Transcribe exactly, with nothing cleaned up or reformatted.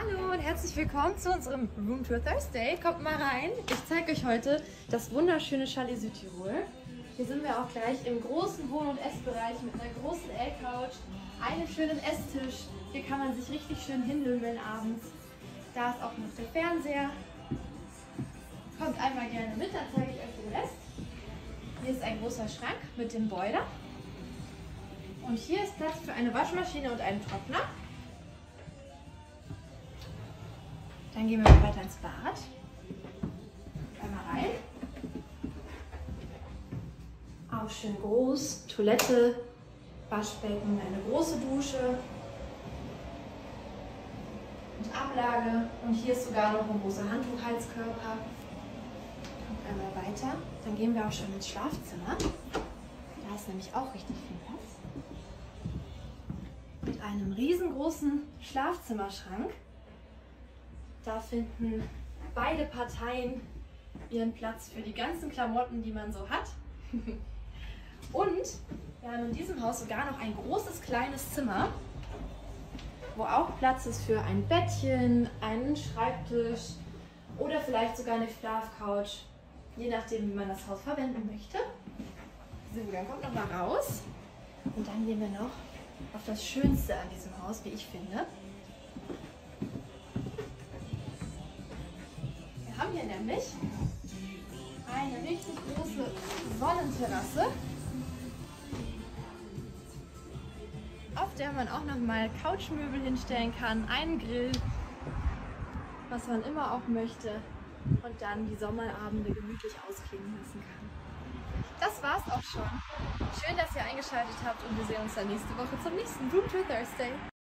Hallo und herzlich willkommen zu unserem Room Tour Thursday. Kommt mal rein. Ich zeige euch heute das wunderschöne Chalet Südtirol. Hier sind wir auch gleich im großen Wohn- und Essbereich mit einer großen L-Couch, einem schönen Esstisch. Hier kann man sich richtig schön hinlümmeln abends. Da ist auch noch der Fernseher. Kommt einmal gerne mit, dann zeige ich euch den Rest. Hier ist ein großer Schrank mit dem Boiler. Und hier ist Platz für eine Waschmaschine und einen Trockner. Dann gehen wir mal weiter ins Bad. Einmal rein. Auch schön groß. Toilette, Waschbecken, eine große Dusche und Ablage. Und hier ist sogar noch ein großer Handtuchheizkörper. Kommt einmal weiter. Dann gehen wir auch schon ins Schlafzimmer. Da ist nämlich auch richtig viel Platz. Mit einem riesengroßen Schlafzimmerschrank. Da finden beide Parteien ihren Platz für die ganzen Klamotten, die man so hat. Und wir haben in diesem Haus sogar noch ein großes kleines Zimmer, wo auch Platz ist für ein Bettchen, einen Schreibtisch oder vielleicht sogar eine Schlafcouch, je nachdem, wie man das Haus verwenden möchte. So, dann kommt noch mal raus und dann gehen wir noch auf das Schönste an diesem Haus, wie ich finde. Wir haben hier nämlich eine richtig große Sonnenterrasse, auf der man auch noch mal Couchmöbel hinstellen kann, einen Grill, was man immer auch möchte, und dann die Sommerabende gemütlich ausklingen lassen kann. Das war's auch schon. Schön, dass ihr eingeschaltet habt und wir sehen uns dann nächste Woche zum nächsten Room Tour Thursday.